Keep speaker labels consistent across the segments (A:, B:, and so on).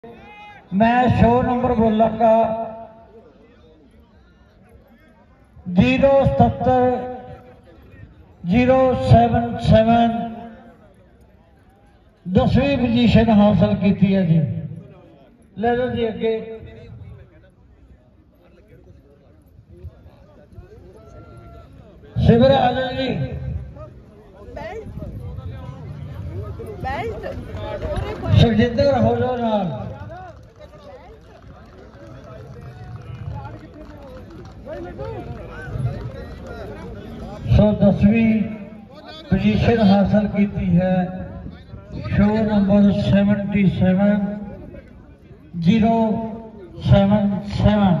A: मैं show number बोलांगा 077 10वीं position हासिल की है जी। ले लो जी अगे। शिविर आ जाओ जी। सुखजिंदर हो जाओ नाल। सो 10वीं पोजीशन हासिल की है शो नंबर 77077।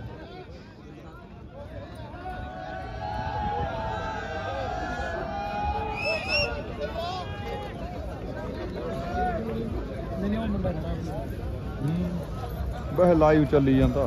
B: वह लाइव चली जाता,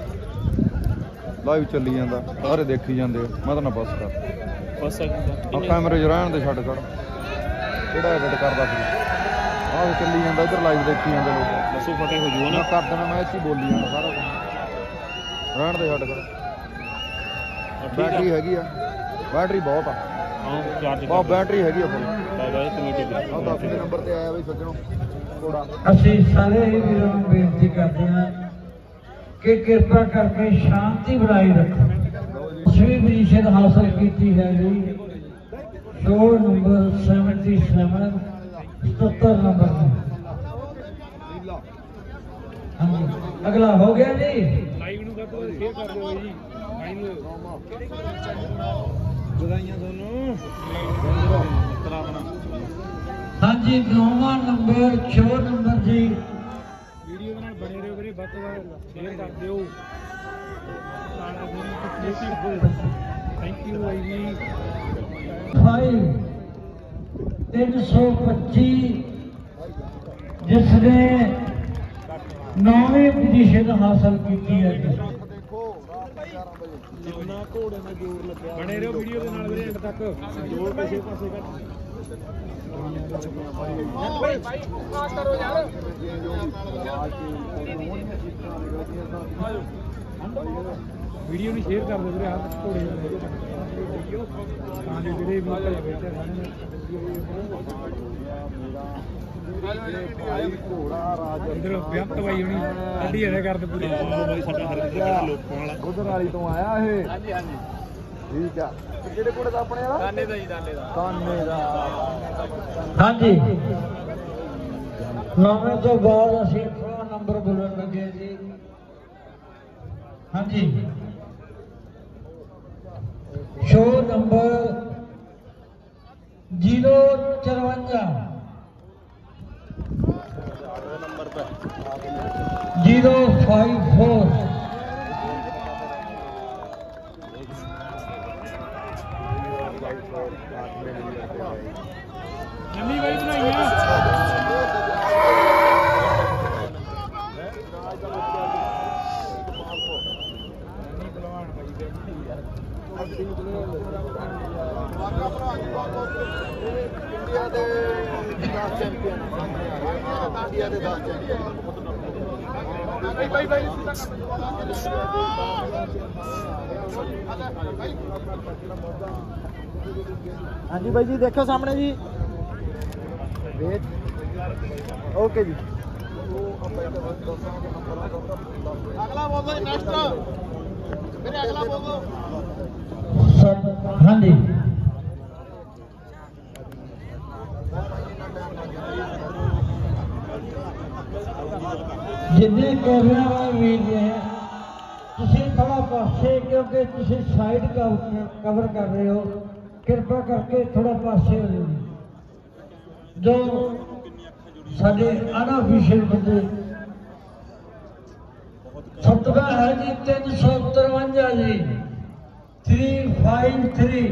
B: लाइव चली जाता, सारे देखी जाते। मैं ना बस कर कैमरे च रहन दे, छड्ड कर किहड़ा एडिट करदा फिर आह चली जाता। इधर लाइव देखी जाते लोग। बसो फटे हो जूगा ना कर देना। मैं इसी बोली जाना सारा कुछ। रहन दे, छड्ड कर। बैटरी हैगी आ, बैटरी बहुत आ। बहुत बैटरी हैगी आ फुल। 10वें नंबर ते आया बई सज्जणों घोड़ा।
A: ਅਸੀਂ ਸਾਰੇ ਹੀ ਵੀਰਾਂ ਨੂੰ ਬੇਨਤੀ ਕਰਦੇ ਹਾਂ कि कृपा करके शांति बनाई रखो। 10वीं पोजीशन हासिल की है जी शो नंबर 77 नंबर। हाँ जी अगला हो गया जी। हाँ जी 9वां नंबर 6 नंबर जी। वीडियो बने रहो ਵੀਰੇ, ਵੱਧ ਤੋਂ ਵੱਧ ਸ਼ੇਅਰ ਕਰ ਦਿਓ। थैंक यू भाई जी। 325 जिसने 9वीं पोजीशन हासिल की है जी।
B: जितना घोड़े में जोर लगे
A: बने रहो वीडियो के नाल ਵੀਰੇ एंड तक।
B: जोर किसी पासे कर
A: वीडियो नहीं शेयर कर दो ਵੀਰੇ। हाथ घोड़े ਤਾਂ ਜੋ ਜਿਹੜੇ ਵੀ ਘਰੇ ਬੈਠੇ
B: घोड़ा राज
A: ਅੰਦਰ ਵਿਅਕਤ ਬਾਈ ਹੋਣੀ ਅੱਡੀ ਐ ਕਰਦੇ ਪੂਰੀ ਬਾਈ ਸਾਡਾ ਹਰ ਲੋਕਾਂ ਵਾਲਾ
B: ਉਧਰ ਵਾਲੀ ਤੋਂ ਆਇਆ ਇਹ। ਹਾਂਜੀ ਹਾਂਜੀ ਠੀਕ ਆ। ਕਿਹੜੇ ਘੋੜੇ ਦਾ ਆਪਣੇ ਵਾਲਾ? ਕਾਨੇ ਦਾ ਜੀ, ਕਾਨੇ ਦਾ। ਕਾਨੇ ਦਾ ਹਾਂਜੀ। 9ਵੇਂ ਤੋਂ ਬਾਅਦ ਅਸੀਂ ਥੋੜਾ ਨੰਬਰ ਬੋਲਣ ਲੱਗੇ ਜੀ।
A: ਹਾਂਜੀ शो नंबर 054 054। नवी भाई बनाइया
B: इंडिया के 10 चैंपियन, इंडिया के 10 चैंपियन। हाँ जी भाई जी देखो सामने जी। वेट ओके जी। अगला बोल दो नेक्स्ट मेरे अगला बोल दो।
A: हाँ जी जिन्ने कैमरा वाले वीर ने तुसीं थोड़ा पासे क्योंकि तुसीं साइड कवर कर रहे हो, कृपा करके थोड़ा पासे हो जाओ। जो साडे अनऑफिशियल बंदे सतवा है जी 353 जी 353।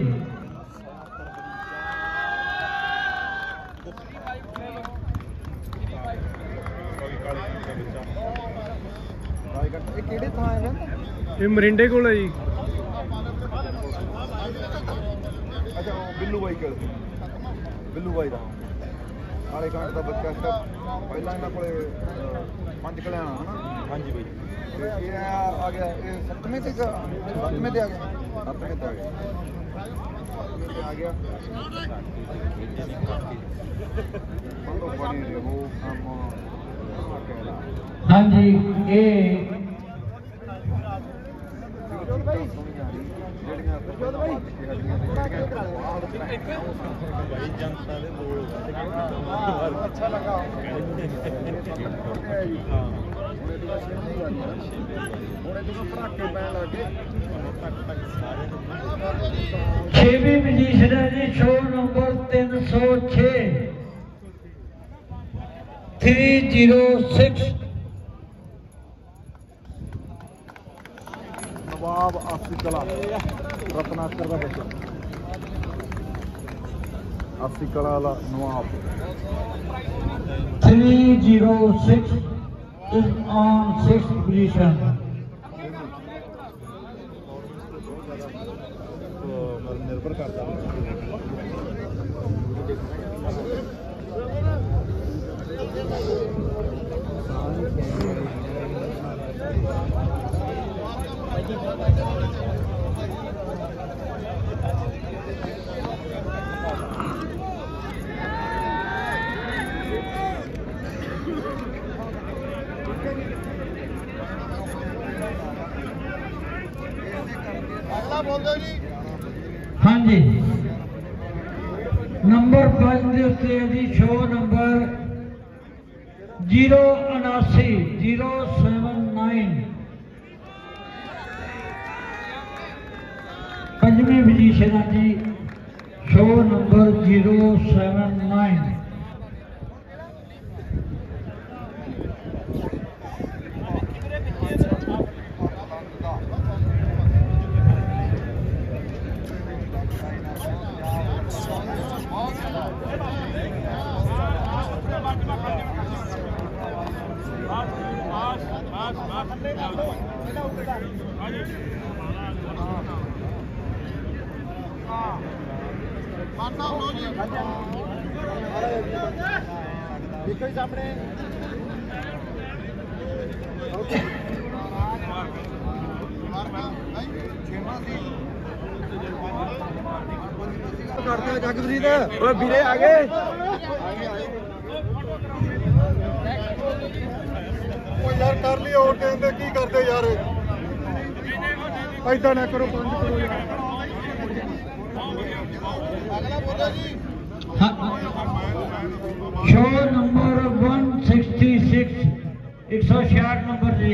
B: ये
A: मरिंडे को है जी।
B: अच्छा बिल्लू भाई के बिल्लू भाई का काले कांट का बच्चा पहला इन्होंने 5 ਕਲਿਆਣਾ ਹਨਾ। ਹਾਂਜੀ ਬਾਈ ਇਹ ਆ ਗਿਆ ਇਹ 7ਵੇਂ ਤੇ 7ਵੇਂ ਤੇ ਆ ਗਿਆ 7ਵੇਂ ਤੇ ਆ ਗਿਆ ਆ ਗਿਆ ਬਣੀ ਰਹੋ ਕੰਮ।
A: ਹਾਂਜੀ ਇਹ
B: अच्छा लगा
A: 6ਵੀਂ ਪੋਜੀਸ਼ਨ ਹੈ ਜੀ, ਸ਼ੋ ਨੰਬਰ 306 306
B: नवाब आसिफ कला रत्नाकर का बच्चा आसिफ कला वाला नवाब
A: 306 is on 6th position.
B: निर्भर करता है
A: हाँ जी नंबर 5 ਦੇ ਉੱਤੇ ਹੈ ਜੀ, ਸ਼ੋ ਨੰਬਰ 079 ਪੰਜਵੀਂ ਪੋਜੀਸ਼ਨ ਹੈ ਜੀ, ਸ਼ੋ ਨੰਬਰ 079
B: देखो ही सामने करते जगप्रीत वीरे आ गए यार कर लिया और कहते की करते यार ऐसा ना करो बंद करो यार
A: शो नंबर 166 166 नंबर जी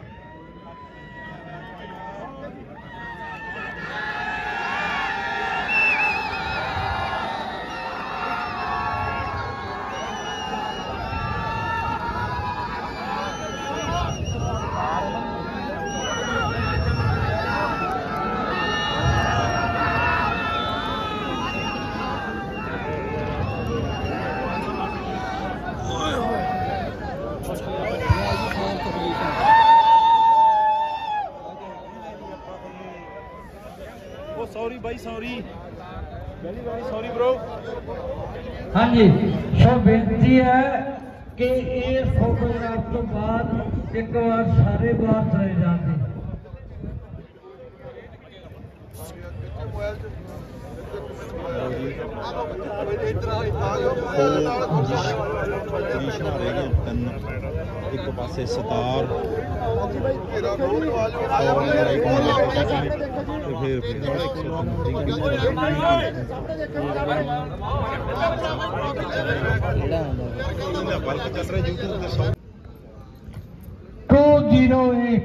B: सॉरी भाई sorry very very sorry bro.
A: हाँ जी सो बेनती है कि इस फोटोग्राफ तो बाद एक बार सारे बाहर चले जाते
C: एक पासे सितार फिर
A: 208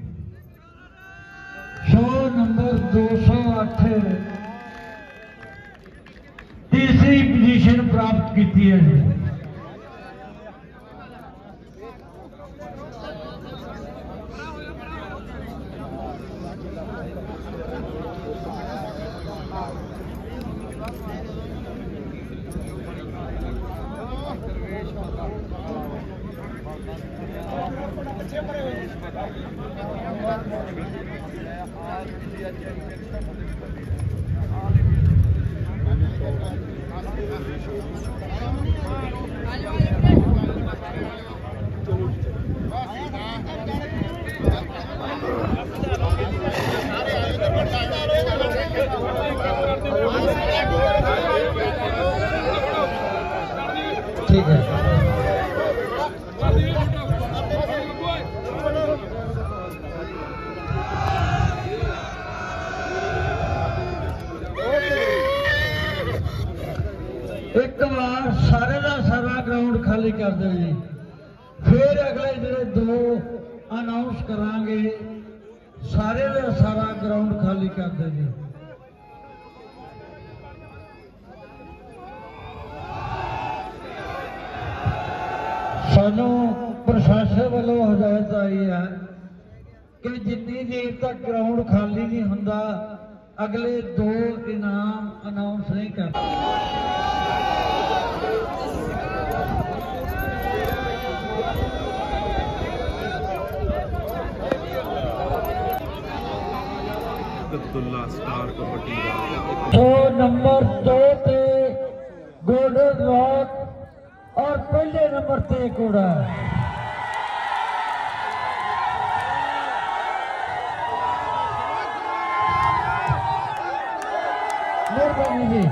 A: शो नंबर 208 तीसरी पोजीशन प्राप्त की है। कर दो जी। फिर अगले ਜਿਹੜੇ 2 अनाउंस करांगे, सारे का सारा ग्राउंड खाली कर दो जी। सानू प्रशासन वालों हदायत आई है कि जितनी देर तक ग्राउंड खाली नहीं होंदा अगले 2 इनाम अनाउंस नहीं करते।
C: स्टार कबड्डी
A: तो नंबर 2 पे गोल्डन रॉक और पहले नंबर पे घोड़ा। मेहरबानी जी।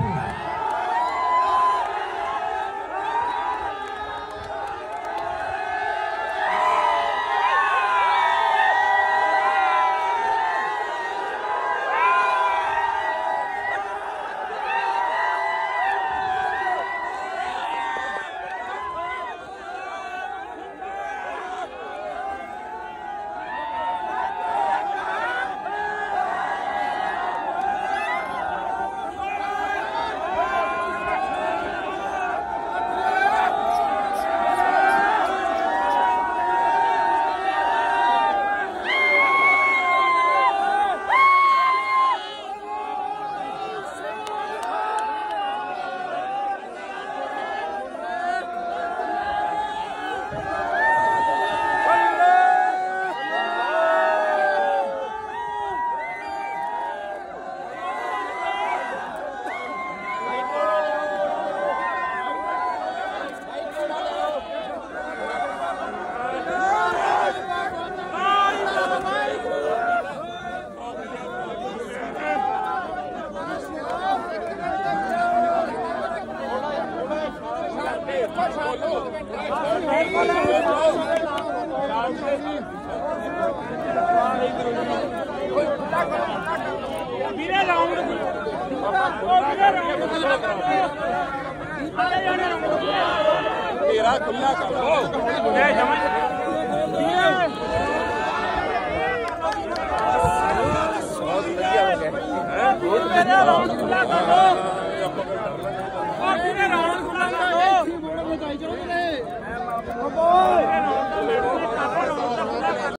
C: तेरा खुला कर